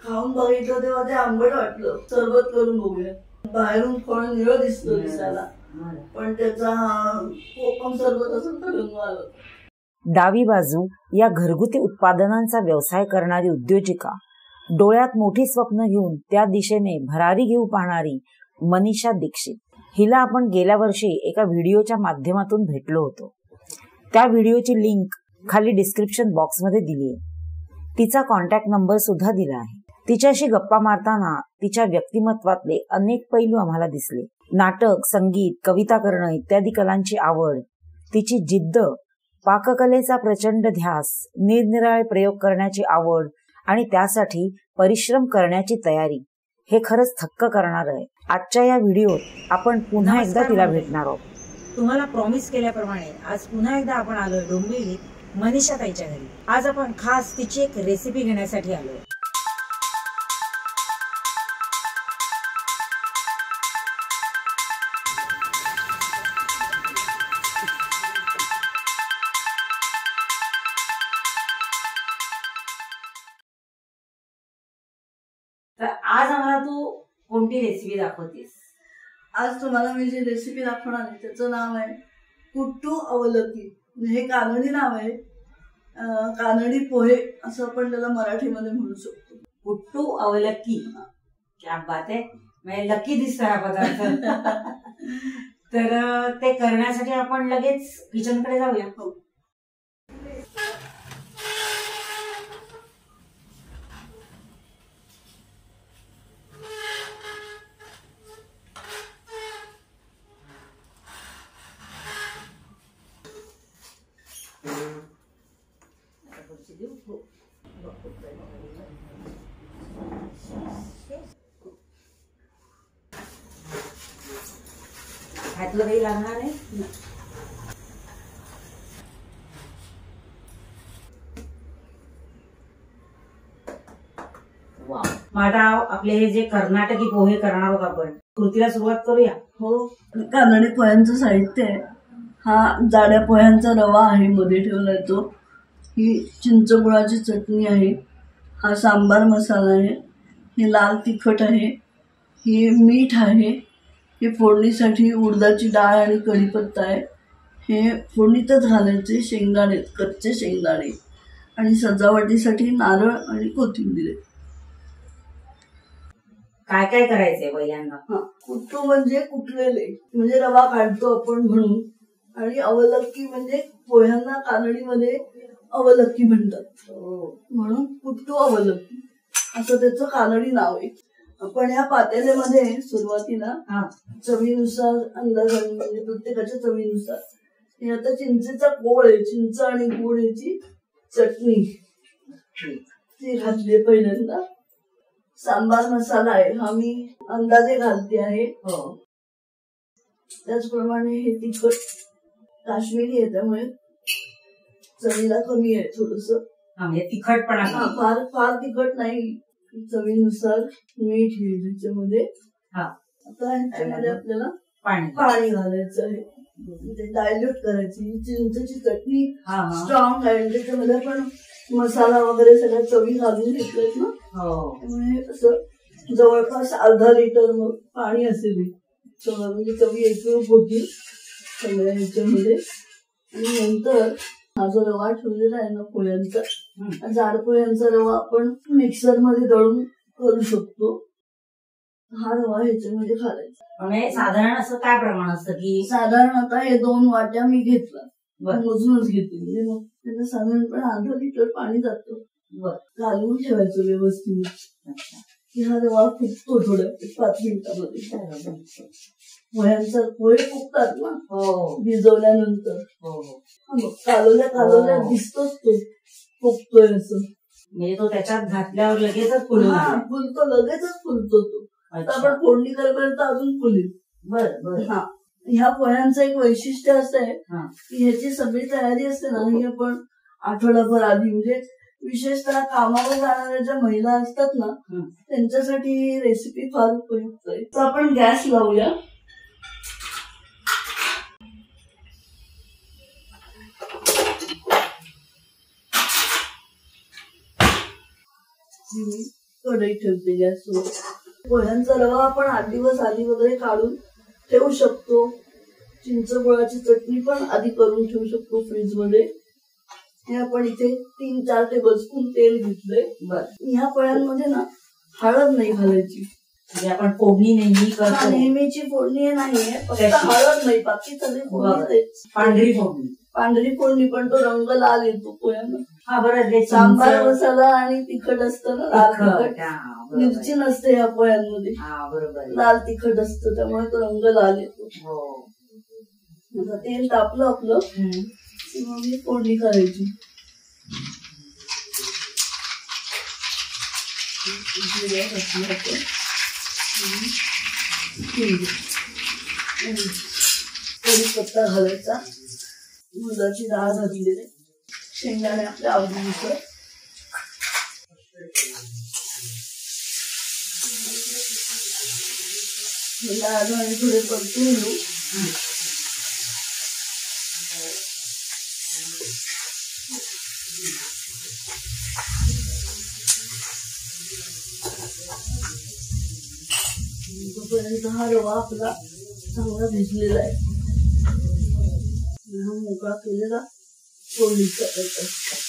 खाऊन बघितलं तेव्हा ते आंबट वाटलं. सरबत करून बघूया. बाहेरून फळ निळं दिसतं दिसायला, पण त्याचा कोकम सरबत असं रंग आलं. डावी बाजू या घरगुती उत्पादनांचा व्यवसाय करणारी उद्योजिका, डोळ्यात मोठी स्वप्न घेऊन त्या दिशेने भरारी घेऊ पाहणारी मनीषा दीक्षित. हिला आपण गेल्या वर्षी एका व्हिडिओच्या माध्यमातून भेटलो होतो. त्या व्हिडिओची लिंक खाली डिस्क्रिप्शन बॉक्समध्ये दिली आहे. तिचा कॉन्टॅक्ट नंबर सुद्धा दिला आहे. तिच्याशी गप्पा मारताना तिच्या व्यक्तिमत्वातले अनेक पैलू आम्हाला दिसले. नाटक, संगीत, कविता करणं इत्यादी कलांची आवड, तिची जिद्द, पाककलेचा प्रचंड ध्यास, निरनिराळे प्रयोग करण्याची आवड आणि त्यासाठी परिश्रम करण्याची तयारी, हे खरंच थक्क करणार आहे. आजच्या या व्हिडिओत आपण पुन्हा एकदा तिला भेटणार आहोत. तुम्हाला प्रॉमिस केल्याप्रमाणे आज पुन्हा एकदा आपण आलोय डोंबिवलीत मनीषा ताईच्या घरी. आज आपण खास तिची एक रेसिपी घेण्यासाठी आलोय. तर आज आम्हाला तू कोणती रेसिपी दाखवतेस? आज तुम्हाला मी जी रेसिपी दाखवणार आहे त्याचं नाव आहे कुट्टू अवलकी. हे कानडी नाव आहे. कानडी पोहे असं आपण त्याला मराठीमध्ये म्हणू शकतो. कुट्टू अवलकी, क्या बात आहे. म्हणजे लकी दिसतो हा पदार्थ. तर ते करण्यासाठी आपण लगेच किचनकडे जाऊया. हो. ह्यातलं काही लागणार आहे? वा. आता आपले हे जे कर्नाटकी पोहे करणार आहोत आपण, कृतीला सुरुवात करूया. हो. कानडी पोह्यांचं साहित्य आहे. हा जाड्या पोह्यांचा रवा आहे, मध्ये ठेवला तो. ही चिंचगुळाची चटणी आहे. हा सांबार मसाला आहे. हे लाल तिखट आहे. हे मीठ आहे. हे फोडणीसाठी उडदाची डाळ आणि कढीपत्ता आहे. हे फोडणीतच घालायचे शेंगदाणे, कच्चे शेंगदाणे, आणि सजावटीसाठी नारळ आणि कोथिंबीर. काय काय करायचंय पहिल्यांदा? कुट्टू म्हणजे कुटलेले, म्हणजे रवा काढतो आपण म्हणून. आणि अवलक्की म्हणजे पोह्यांना कानडीमध्ये अवलक्की म्हणतात, म्हणून कुट्टू अवलक्की असं त्याचं कानडी नाव आहे. आपण ह्या पातेल्यामध्ये सुरुवातीला चवीनुसार अंदाज, म्हणजे प्रत्येकाच्या चवीनुसार, हे आता चिंचेचा कोळ आहे. चिंच आणि गुळ याची चटणी ती घातली पहिल्यांदा. सांबार मसाला आहे, हा मी अंदाजे घालते आहे. त्याचप्रमाणे हे तिखट काश्मीरी आहे, त्यामुळे चवीला कमी आहे थोडस. तिखटपणा फार तिखट नाही. चवीनुसार मीठ येईल त्याच्यामध्ये. आता ह्याच्यामध्ये आपल्याला पाणी घालायचं आहे. ते डायल्यूट करायची. चिंचेची चटणी स्ट्रॉंग आहे, त्याच्यामध्ये आपण मसाला वगैरे सगळ्या चवी घालून घेतलेत ना, त्यामुळे असं जवळपास अर्धा लिटर मग पाणी असेल, म्हणजे चवी एकरूप होती सगळ्या ह्याच्यामध्ये. आणि नंतर हा जो रवा ठेवलेला आहे ना पोह्यांचा, जाड पोह्यांचा रवा आपण मिक्सर मध्ये दळून करू शकतो. हा रवा ह्याच्यामध्ये घालायचा. म्हणजे साधारण असं काय प्रमाण असतं की? साधारण आता हे 2 वाट्या मी घेतला, मोजूनच घेते, म्हणजे मग त्याला साधारणपणे अर्धा लिटर पाणी जातं. घालून ठेवायचं व्यवस्थित की हा रवा फुगतो थोड्या 5 मिनिटांमध्ये. पोह्यांचा पोहे फुगतात ना भिजवल्यानंतर. कालवल्या दिसतोच तो फुगतोय असं. म्हणजे तो त्याच्यात घातल्यावर लगेचच फुलतो, लगेचच फुलतो तो. आता आपण फोडणी करेपर्यंत अजून फुलेल. बरं. ह्या पोह्यांचं एक वैशिष्ट्य असं आहे की ह्याची सगळी तयारी असते ना, ही आपण आठवडाभर आधी, म्हणजे विशेषतः कामावर जाणाऱ्या ज्या महिला असतात ना, त्यांच्यासाठी ही रेसिपी फार उपयुक्त आहे. तर आपण गॅस लावूया. कढई ठेवते गॅसवर. पोह्यांचा रवा आपण 8 दिवस आधी वगैरे काढून ठेवू शकतो. चिंच गुळाची चटणी पण आधी करून ठेवू शकतो फ्रीज मध्ये. हे आपण इथे 3-4 टेबलस्पून तेल घेतलंय. ह्या पोह्यांमध्ये ना हळद नाही घालायची. म्हणजे आपण फोडणी नेहमी करतो, नेहमीची फोडणी नाहीये, फक्त हळद नाही, बाकी सगळी फोडणी. पांढरी फोडणी, पांढरी फोडणी, पण तो रंग लाल येतो पोह्यांना. हा बरं. सांबार मसाला आणि तिखट असतं ना, लाल तिखट. मिरची नसते या पोह्यांमध्ये, लाल तिखट असतं, त्यामुळे तो रंग लाल येतो. तेल तापलं आपलं किंवा मी फोडणी करायची. कढीपत्ता घालायचा, मुगाची डाळ घातलेली, शेंगदाणे आपल्या आवडीनुसार. डाळ आणि थोडे परतून घेऊ. तोपर्यंत हा रवा आपला चांगला भिजलेला आहे. हा मोकळा केलेला फोडणी करायचा.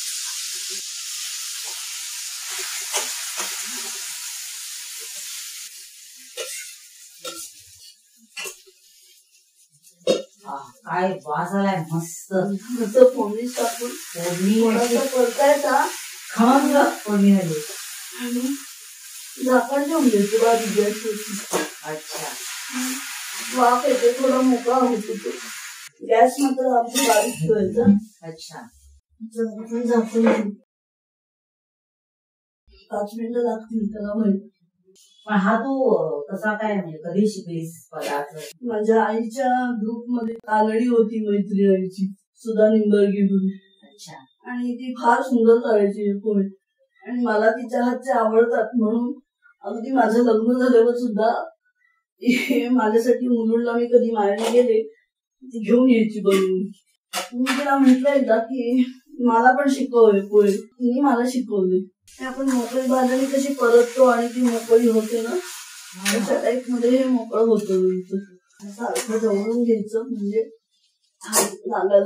काय वास आलाय मस्त. फोडणी टाकून थोडासा परतायचा, खमंग फोडणी झाली आणि झाकण ठेवून घ्यायचं बारीक गॅसवरती. अच्छा, वाफ येते, थोडा मोकळा होतो तो. गॅस मात्र आमची बारीक ठेवायचा. अच्छा, झाकून 5 मिनिटं लागतील त्याला व्हायला. पण हा तू कसा काय, म्हणजे कधी शिकलीस पदार्थ? माझ्या आईच्या ग्रुप मध्ये कालडी होती, मैत्री आईची, सुधा निंबर्गी म्हणून. अच्छा. आणि ती फार सुंदर करायची पोहे, आणि मला तिच्या हातचे आवडतात. म्हणून अगदी माझं लग्न झाल्यावर सुद्धा माझ्यासाठी मुलुंडला मी कधी माहेरी गेले ती घेऊन यायची बनवून. मी तिला म्हटलं एकदा की मला पण शिकवले पोहे. तिने मला शिकवले. आपण मोकळी भाजणी कशी परततो आणि ती मोकळी होते ना, अशा टाईप मध्ये हे मोकळं होतं. सारखं जवळून घ्यायचं, म्हणजे लागायला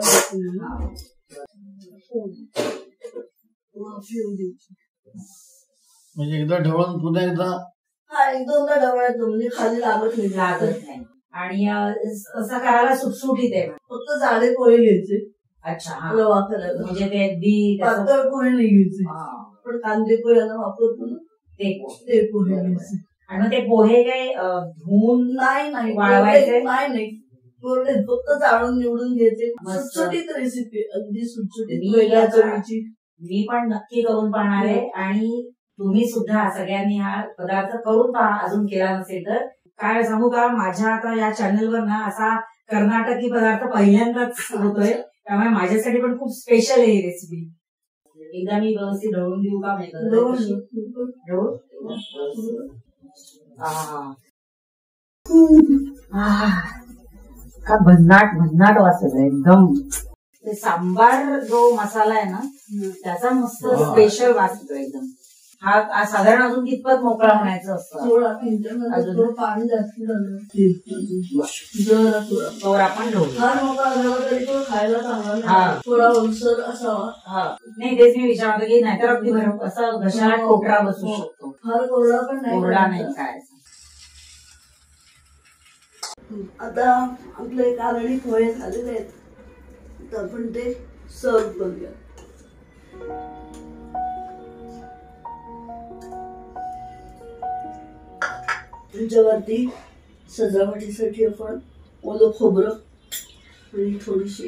द्यायची. म्हणजे एकदा ढवळून पुन्हा एकदा. हा, एकदा ढवळायचं, म्हणजे खाली लागत नाही. आणि असं करायला सुटसुटीत आहे. फक्त जाडे पोहे घ्यायचे. अच्छा, रवा करायला. म्हणजे ते अगदी पातळ पोहे नाही घ्यायचे. पण कांदे पोह्याला वापरतो ना, ते पोहे घ्यायचे. आणि मग ते पोहे काय धुवून नाही वाळवायचे? नाही, कोरडे, फक्त चाळून निवडून घ्यायचे. सुटसुटीत रेसिपी, अगदी सुटसुटीत, वेगळ्या चवीची. मी पण नक्की करून पाहणार आहे. आणि तुम्ही सुद्धा सगळ्यांनी हा पदार्थ करून पहा, अजून केला नसेल तर. काय सांगू का, माझ्या आता या चॅनलवर ना असा कर्नाटकी पदार्थ पहिल्यांदाच होतोय, त्यामुळे माझ्यासाठी पण खूप स्पेशल आहे ही रेसिपी. एकदा मी व्यवस्थित ढवळून देऊ का? का भन्नाट वाचत आहे एकदम. ते सांबार जो मसाला आहे ना, त्याचा मस्त स्पेशल वास येतो एकदम. हा साधारण अजून कितपत मोकळा म्हणायचं असतं? अजून पाणी जास्त झालं तर आपण ढवू. फार मोकळा झाला तरी तो खायला चांगला, थोडा ओलसर असावा. नाही, तेच मी विचारतो की नाहीतर अगदी बरोबर असं घशाला कोपरा बसू शकतो. फार कोरडा पण नाही, कोरडा नाही काय. आता आपले कालडी पोहे झालेले आहेत, तर आपण ते सर्व करूया. त्याच्यावरती सजावटीसाठी आपण ओलं खोबरं आणि थोडीशी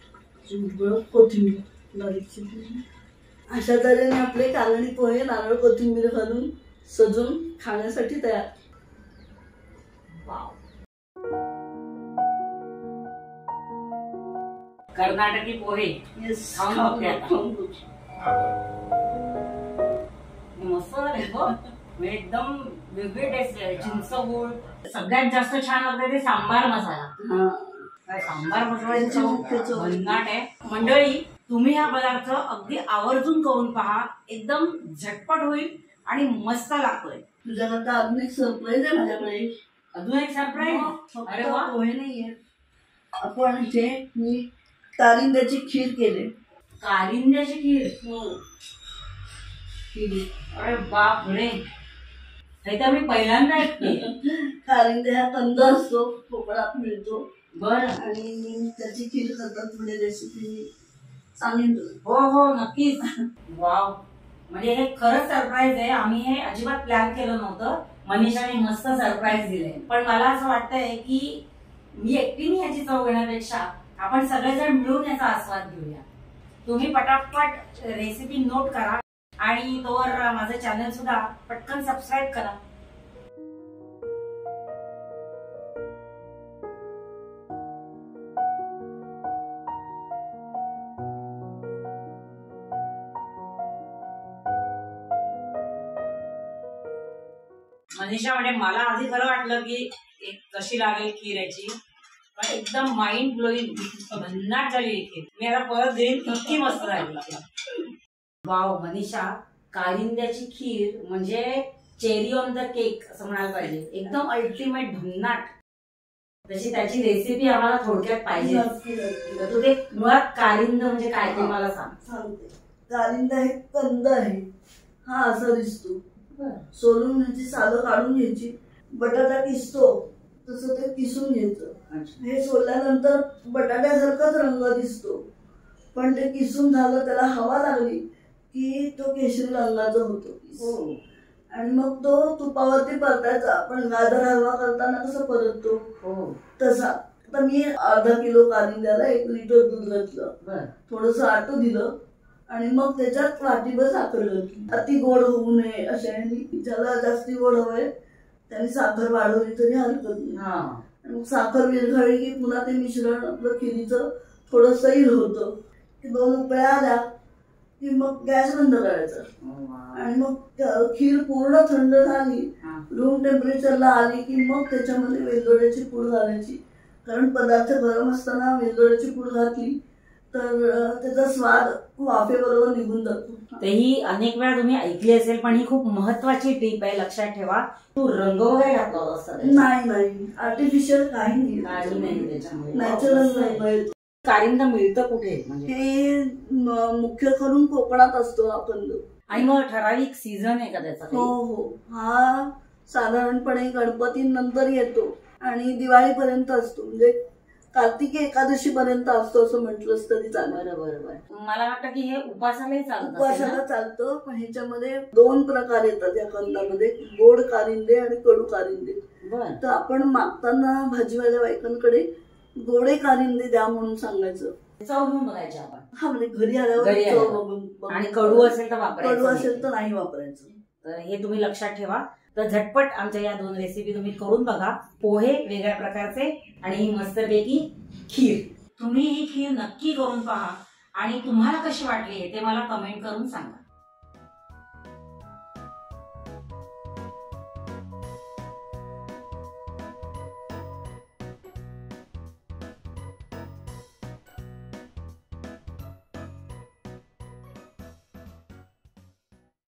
कोथिंबीर बारीक चिरलेली. अशा तऱ्हेने आपले कालडी पोहे नारळ कोथिंबीर घालून सजून खाण्यासाठी तयार. कर्नाटकी पोहे खाऊन मस्त झाले, एकदम वेगळी टेस्ट आहे. चिंच गुळ. सगळ्यात जास्त छान वाटतं ते सांबार मसाला. सांबार मसाला भन्नाट आहे. मंडळी, तुम्ही हा पदार्थ अगदी आवर्जून करून पहा, एकदम झटपट होईल आणि मस्त लागतोय. तुझ्याकडे अजून एक सरप्राईज आहे माझ्याकडे. अजून एक सरप्राईज? अरे वा. पोहे नाहीये, आपण इथे मी कारिंद्याची खीर केली. कारिंद्याची खीर? हो. अरे बाप रे, हे तर मी पहिल्यांदा ऐकते. कारिंदे हा कंद असतो, कोकणात मिळतो. बर. आणि मी त्याची खीर करतात म्हणजे रेसिपी सांगेन. हो हो नक्कीच. वाव, म्हणजे हे खरंच सरप्राईज आहे. आम्ही हे अजिबात प्लॅन केलं नव्हतं. मनीषाने मस्त सरप्राईज दिले. पण मला असं वाटतंय की मी एकटीने याची चव घेण्यापेक्षा आपण सगळेजण मिळून याचा आस्वाद घेऊया. तुम्ही पटापट रेसिपी नोट करा आणि तोवर माझं चॅनल सुद्धा पटकन सबस्क्राईब करा. मनीषा, म्हणजे मला आधी खरं वाटलं की कशी लागेल खीर याची, पण एकदम माइंड ब्लोईंग भन्नाट झाली खीर. मी आता परत देईन, इतकी मस्त राहिली. वाव मनीषा, कारिंद्याची खीर म्हणजे चेरी ऑन द केक असं म्हणायला पाहिजे. एकदम अल्टिमेट भन्नाट. तशी त्याची रेसिपी आम्हाला थोडक्यात पाहिजे. तू ते मुळात कारिंद म्हणजे काय ते मला सांगते. कारिंद हे कंद आहे, हा असा दिसतो. सोलून ह्याची सालं काढून घ्यायची. बटाटा किसतो तसं ते किसून घ्यायचं. हे सोलल्यानंतर बटाट्यासारखाच रंग दिसतो, पण ते किसून झालं, त्याला हवा लागली की तो केशरी रंगाचा होतो. आणि मग तो तुपावरती परतायचा. आपण गाजर हलवा करताना कसं परततो तसा. आता मी अर्धा किलो कारिंद्याला 1 लिटर दूध घातलं, थोडस आटू दिलं आणि मग त्याच्यात वाटीभर साखर घातली. अति गोड होऊ नये अशा, ज्याला जास्ती गोड हवंय त्यांनी साखर वाढवली तरी हरकत नाही. मग साखर विरघळली की पुन्हा ते मिश्रण आपलं खिरीचं थोडं सैल होतं. 2 उकळ्या आल्या की मग गॅस बंद करायचा. आणि मग खीर पूर्ण थंड झाली, रूम टेम्परेचरला आली की मग त्याच्यामध्ये वेलदोड्याची पूड घालायची. कारण पदार्थ गरम असताना वेलदोड्याची पूड घातली तर त्याचा स्वाद वाफेबरोबर निघून जातो. तेही अनेक वेळा तुम्ही ऐकली असेल, पण ही खूप महत्वाची टिप आहे, लक्षात ठेवा. तू रंग वगैरे घातला असतात? नाही, आर्टिफिशियल काही नाही त्याच्यामध्ये, नॅचरल रंग. कारिंद मिळतं कुठे? म्हणजे हे मुख्य करून कोकणात असतो हा कंद. आणि मग ठराविक सीझन आहे का त्याचा? हो, हा साधारणपणे गणपतीनंतर येतो आणि दिवाळीपर्यंत असतो. म्हणजे कार्तिकी एकादशी पर्यंत असतो असं म्हटलंच तरी चालेल. बरोबर. मला वाटतं की हे उपासालाही चालतं. उपासाला चालतं, पण ह्याच्यामध्ये 2 प्रकार येतात या कंदामध्ये, गोड कारिंदे आणि कडू कारिंदे. तर आपण मागताना भाजीवाल्या बायकांकडे गोडे कारिंदे द्या म्हणून सांगायचं. चव घेऊन बघायचे आपण. हा, म्हणजे घरी आल्यावर चव बघून. आणि कडू असेल तर वापरायचं, कडू असेल तर नाही वापरायचं. तर हे तुम्ही लक्षात ठेवा. तर झटपट आमच्या या 2 रेसिपी तुम्ही करून बघा. पोहे वेगळ्या प्रकारचे आणि ही मस्तपैकी खीर. तुम्ही ही खीर नक्की करून पहा आणि तुम्हाला कशी वाटली ते मला कमेंट करून सांगा.